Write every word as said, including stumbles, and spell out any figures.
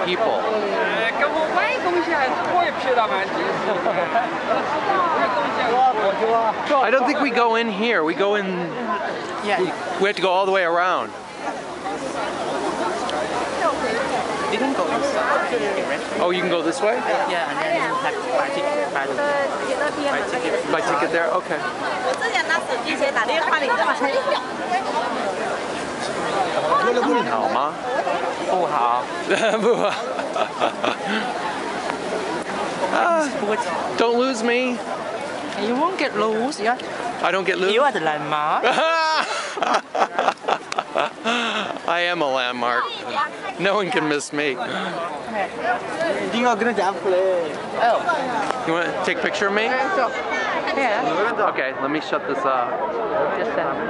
people. I don't think we go in here. We go in. Yeah. We have to go all the way around. You can go inside. Oh, you can go this way? Yeah, and then you have to buy ticket. Buy, the, buy ticket. Buy ticket there? Okay. 你好吗？ 不好。 不好。Ah, don't lose me. You won't get loose, yeah? I don't get loose? You are the landmark. I am a landmark. No one can miss me. Oh. You want to take a picture of me? Yeah. Okay, let me shut this off. Just send